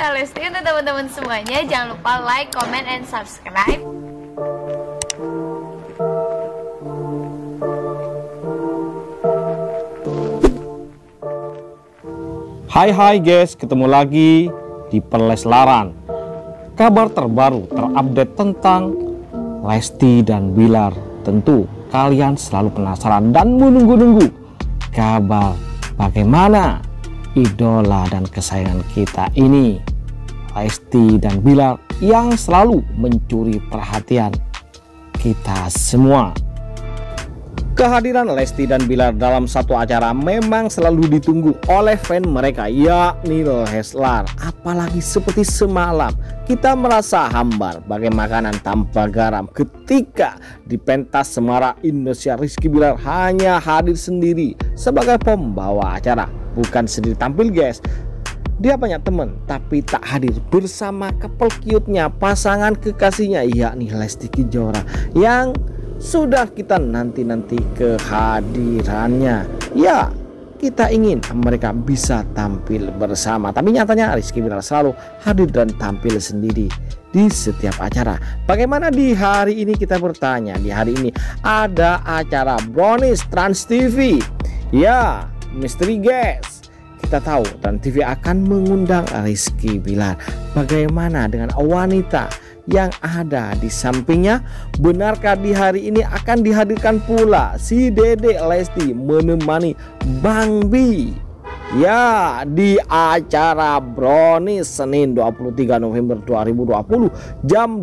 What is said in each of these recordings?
Kakak Lesti. Untuk teman-teman semuanya, jangan lupa like, comment, and subscribe. Hai guys, ketemu lagi di Perleslaran. Kabar terbaru terupdate tentang Lesti dan Bilar. Tentu kalian selalu penasaran dan menunggu-nunggu kabar bagaimana idola dan kesayangan kita ini, Lesti dan Bilar, yang selalu mencuri perhatian kita semua. Kehadiran Lesti dan Bilar dalam satu acara memang selalu ditunggu oleh fan mereka, yakni Leslar. Apalagi seperti semalam kita merasa hambar bagai makanan tanpa garam ketika di pentas Semarang Indonesia Rizky Bilar hanya hadir sendiri sebagai pembawa acara. Bukan sendiri tampil guys, dia banyak teman tapi tak hadir bersama couple cute-nya, pasangan kekasihnya, yakni Lesti Kejora, yang sudah kita nanti kehadirannya. Ya, kita ingin mereka bisa tampil bersama, tapi nyatanya Rizky Bilar selalu hadir dan tampil sendiri di setiap acara. Bagaimana di hari ini, kita bertanya. Di hari ini ada acara Brownies Trans TV. Ya, misteri guys, kita tahu Trans TV akan mengundang Rizky Bilar. Bagaimana dengan wanita yang ada di sampingnya? Benarkah di hari ini akan dihadirkan pula si Dedek Lesti menemani Bang Bi? Ya, di acara Brownies Senin 23 November 2020 jam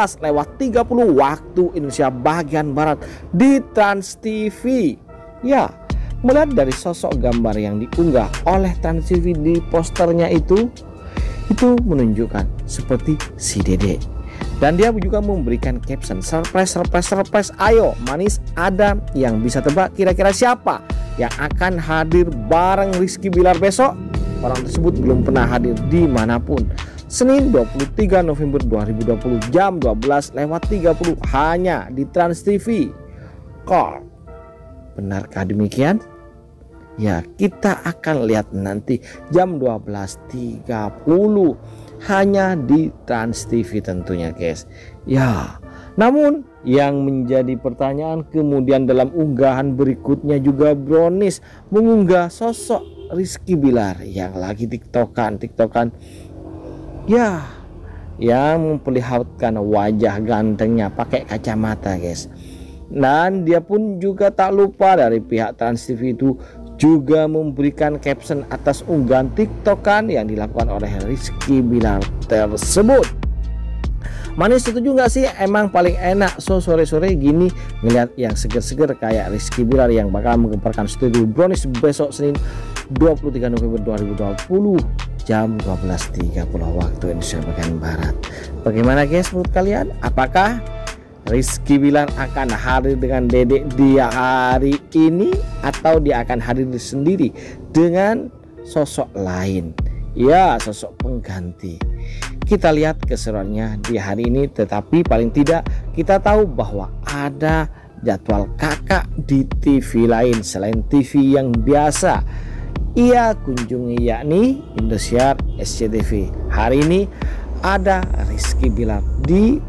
12:30 waktu Indonesia bagian Barat di Trans TV. Ya, melihat dari sosok gambar yang diunggah oleh Trans TV di posternya itu menunjukkan seperti si Dedek. Dan dia juga memberikan caption surprise. Ayo manis, ada yang bisa tebak kira-kira siapa yang akan hadir bareng Rizky Bilar besok? Orang tersebut belum pernah hadir dimanapun. Senin 23 November 2020 jam 12:30 hanya di Trans TV. Kok benarkah demikian? Ya, kita akan lihat nanti jam 12:30 hanya di Trans TV tentunya guys. Ya, namun yang menjadi pertanyaan kemudian dalam unggahan berikutnya juga Brownies mengunggah sosok Rizky Bilar yang lagi tiktokan ya, yang memperlihatkan wajah gantengnya pakai kacamata guys. Dan dia pun juga tak lupa dari pihak Trans TV itu juga memberikan caption atas unggahan tiktokan yang dilakukan oleh Rizky Bilar tersebut. Manis, setuju nggak sih? Emang paling enak sore-sore gini ngeliat yang seger-seger kayak Rizky Bilar yang bakal menggemparkan studio Brownies besok Senin 23 November 2020 jam 12:30 waktu Indonesia bagian Barat. Bagaimana guys menurut kalian? Apakah Rizky Bilar akan hadir dengan Dedek di hari ini atau dia akan hadir sendiri dengan sosok lain? Ya, sosok pengganti. Kita lihat keseruannya di hari ini, tetapi paling tidak kita tahu bahwa ada jadwal kakak di TV lain selain TV yang biasa ia kunjungi, yakni Indosiar SCTV. Hari ini ada Rizky Bilar di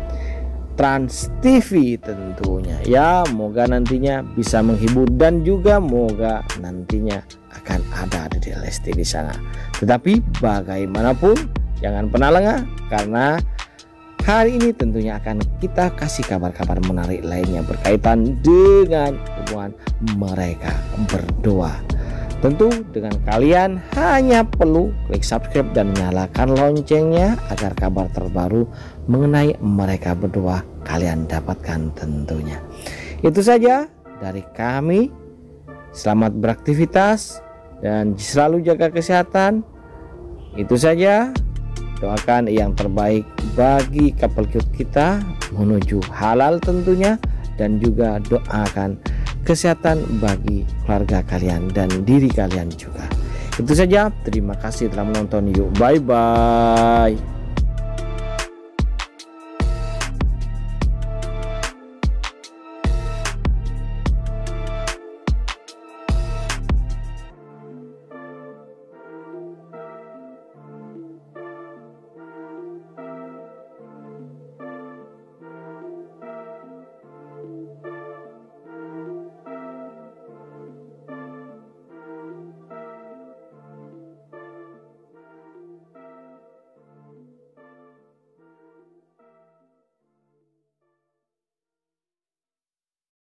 Trans TV tentunya. Ya, moga nantinya bisa menghibur dan juga moga nantinya akan ada di Lesti di sana. Tetapi bagaimanapun jangan pernah lengah, karena hari ini tentunya akan kita kasih kabar-kabar menarik lainnya berkaitan dengan hubungan mereka berdua. Tentu dengan kalian hanya perlu klik subscribe dan nyalakan loncengnya agar kabar terbaru mengenai mereka berdua kalian dapatkan tentunya. Itu saja dari kami. Selamat beraktivitas dan selalu jaga kesehatan. Itu saja. Doakan yang terbaik bagi couple cute kita menuju halal tentunya, dan juga doakan kesehatan bagi keluarga kalian dan diri kalian juga. Itu saja, terima kasih telah menonton. Yuk, bye bye.